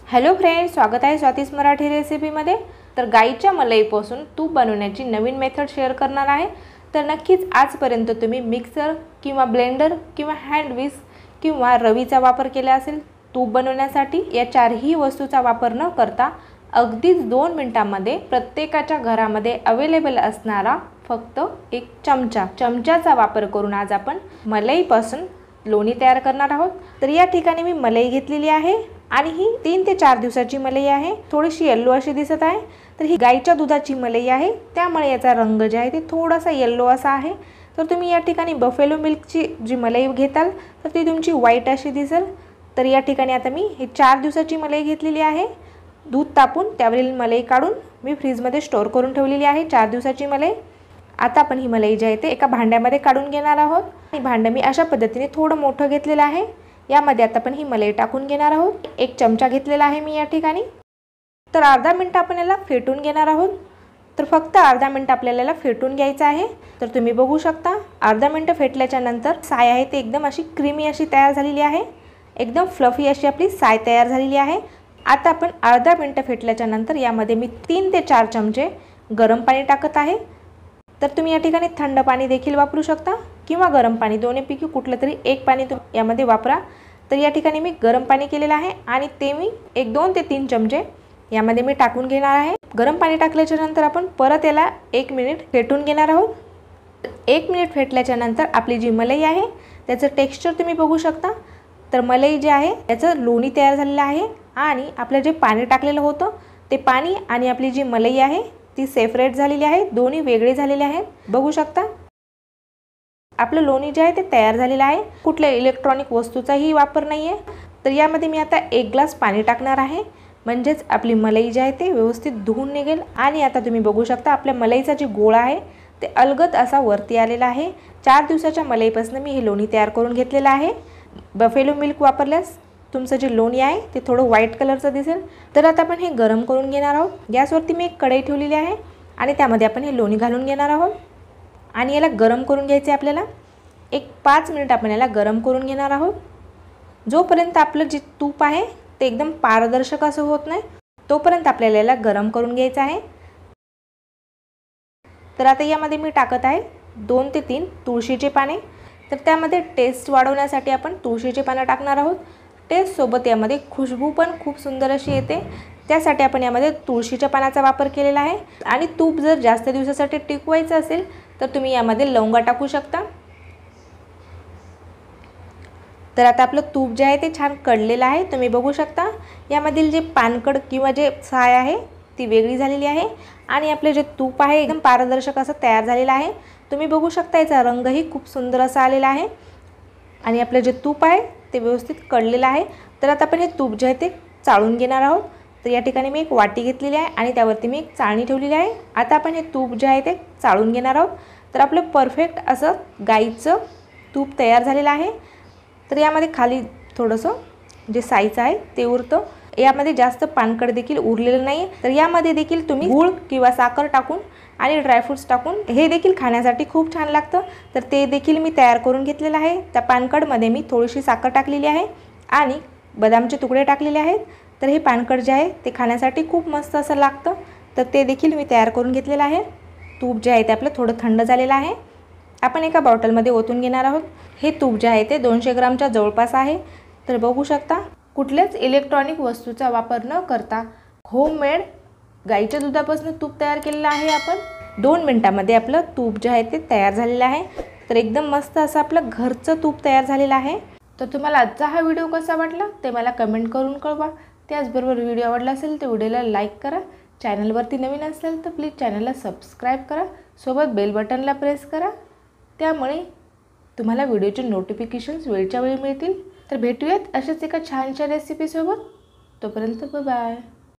Hello friends, स्वागत आहे स्वातीस मराठी रेसिपीमध्ये। तर गाईच्या मलईपासून तूप बनवण्याची नवीन मेथड शेअर करणार आहे। तर नक्कीच आजपर्यंत तुम्ही मिक्सर किंवा ब्लेंडर किंवा हँड विस्क किंवा रवीचा वापर केला असेल तूप बनवण्यासाठी। या चारही वस्तूचा वापर न करता अगदीच 2 मिनिटांमध्ये प्रत्येकाच्या घरामध्ये अवेलेबल असणारा फक्त एक चमचाचा वापर करून आज आपण मलईपासून लोणी तयार करणार आहोत। तर या ठिकाणी मी मलई घेतलेली आहे आणि ही 3 ते 4 दिवसाची मलई आहे। थोडीशी येलो अशी दिसत आहे। तर ही गाईच्या दुधाची मलई आहे, त्यामुळे याचा रंग जे आहे ते थोडासा येलो असा आहे। तर तुम्ही या ठिकाणी बफेलो मिल्कची जी मलई घेताल तर ती तुमची व्हाईट अशी दिसेल। तर या ठिकाणी आता मी ही 4 दिवसाची मलई घेतलेली आहे। दूध तापून त्यावरील मलई काढून मी फ्रीजमध्ये स्टोर करून ठेवलेली आहे 4 दिवसाची मलई। आता आपण ही मलई जी आहे ते एका भांड्यामध्ये काढून घेणार आहोत। आणि भांडं मी अशा पद्धतीने थोडं मोठं घेतलेलं आहे। यामध्ये आता आपण ही मलई टाकून घेणार आहोत। 1 चमचा घेतलेला आहे मी या ठिकाणी। तर अर्धा मिनिट आपण याला फेटून घेणार आहोत। तर फक्त अर्धा मिनिट आपल्याला याला फेटून घ्यायचं आहे। तर तुम्ही बघू शकता अर्धा मिनिट फेटल्याच्या नंतर साय आहे ते एकदम अशी क्रीमी अशी तयार झालेली आहे। एकदम फ्लफी अशी आपली साय तयार झालेली आहे। आता आपण अर्धा मिनिट फेटल्याच्या नंतर यामध्ये मी 3 ते 4 चमचे गरम पाणी टाकत आहे। तर तुम्ही या ठिकाणी थंड पाणी देखील वापरू शकता किंवा गरम पाणी, दोन्हीपैकी कुठलं तरी एक पाणी तुम्ही यामध्ये वापरा। तर या ठिकाणी मी गरम पाणी केलेलं आहे आणि ते मी 2 ते 3 चमचे यामध्ये मी टाकून घेणार आहे। गरम पाणी टाकल्याच्या नंतर आपण परत याला 1 मिनिट फेटून घेणार आहोत। 1 मिनिट फेटल्याच्या नंतर आपली जी मलई आहे त्याचं टेक्स्चर तुम्ही बघू शकता। तर मलई जे आहे त्याचं लोणी तयार झालेलं आहे आणि आपलं जे पाणी टाकलेलं होतं ते पाणी आणि आपली जी मलई आहे ती सेपरेट झालेली आहे, दोन्ही वेगळे झालेले आहेत। बघू शकता आपलं लोणी जे आहे ते तयार झालेलं आहे। कुठल्या इलेक्ट्रॉनिक वस्तूचाही वापर नाही आहे। तर यामध्ये मी आता 1 ग्लास पाणी टाकणार आहे, म्हणजेच आपली मलई जी आहे ते व्यवस्थित धुवून निघेल। आणि आता तुम्ही बघू शकता आपल्या मलईचा जे गोळा आहे ते अलगद असा वरती आलेला आहे। 4 दिवसाच्या मलईपासून मी हे लोणी तयार करून घेतलेलं आहे। बफेलो मिल्क वापरल्यास तुमचं जे लोणी आहे ते थोडं व्हाईट कलरचं दिसेल। तर आता आपण हे गरम करून घेणार आहोत। गॅसवरती मी एक कढई ठेवलेली आहे आणि त्यामध्ये आपण हे लोणी घालून घेणार आहोत आणि याला गरम करून घ्यायचे आपल्याला। 5 मिनिट आपण याला गरम करून घेणार आहोत। जोपर्यंत आपलं जे तूप आहे ते एकदम पारदर्शक असं होत नाही तोपर्यंत आपल्याला याला गरम करून घ्यायचं आहे। तर आता यामध्ये मी टाकत आहे 2 ते 3 तुळशीचे पाने। तर त्यामध्ये टेस्ट वाढवण्यासाठी आपण तुळशीचे पानं टाकणार आहोत। टेस्ट सोबत यामध्ये खुशबू पण खूप सुंदर अशी येते, त्यासाठी आपण यामध्ये तुळशीच्या पानाचा वापर केलेला आहे। आणि तूप जर जास्त दिवसासाठी टिकवायचं असेल तर तुम्ही यामध्ये लवंगा टाकू शकता। तर आता आपलं तूप जे आहे ते छान कढलेलं आहे, तुम्ही बघू शकता। यामधील जे पानकड किंवा जे साय आहे ती वेगळी झालेली आहे आणि आपले जे तूप आहे एकदम पारदर्शक असं तयार झालेलं आहे। तुम्ही बघू शकता याचा रंगही खूप सुंदर असा आलेला आहे आणि आपलं जे तूप आहे ते व्यवस्थित कढलेलं आहे। तर आता आपण हे तूप जे आहे ते चाळून घेणार आहोत। तर या ठिकाणी मी एक वाटी घेतलेली आहे आणि त्यावरती मी एक चाळणी ठेवलेली आहे। आता आपण हे तूप जे आहे ते चाळून घेणार आहोत। तर आपलं परफेक्ट असं गाईचं तूप तयार झालेलं आहे। तर यामध्ये खाली थोडंसं जे साईचं आहे ते उरतं, यामध्ये जास्त पानकड देखील उरलेलं नाही। तर यामध्ये देखील तुम्ही गूळ किंवा साखर टाकून आणि ड्रायफ्रूट्स टाकून हे देखील खाण्यासाठी खूप छान लागतं। तर ते देखील मी तयार करून घेतलेलं आहे। त्या पानकडमध्ये मी थोडीशी साखर टाकलेली आहे आणि बदामचे तुकडे टाकलेले आहेत। तर हे पानकड जे आहे ते खाण्यासाठी खूप मस्त असं लागतं। तर ते देखील मी तयार करून घेतलेलं आहे। तूप जे आहे ते आपलं थोडं थंड झालेलं आहे। आपण एका बॉटलमध्ये ओतून घेणार आहोत। हे तूप जे आहे ते 200 ग्रामच्या जवळपास आहे। तर बघू शकता कुठल्याच इलेक्ट्रॉनिक वस्तूचा वापर न करता होममेड गाईच्या दुधापासून तूप तयार केलेलं आहे आपण। 2 मिनिटांमध्ये आपलं तूप जे आहे ते तयार झालेलं आहे। तर एकदम मस्त असं आपलं घरचं तूप तयार झालेलं आहे। तर तुम्हाला आजचा हा व्हिडिओ कसा वाटला ते मला कमेंट करून कळवा। त्याचबरोबर व्हिडिओ आवडला असेल तर व्हिडिओला लाईक करा। चॅनलवरती नवीन असेल तर प्लीज चॅनलला सबस्क्राईब करा, सोबत बेल बटनला प्रेस करा, त्यामुळे तुम्हाला व्हिडिओचे नोटिफिकेशन्स वेळच्या वेळी मिळतील। तर भेटूयात अशाच एका छानशा रेसिपीसोबत। तोपर्यंत बाय बाय।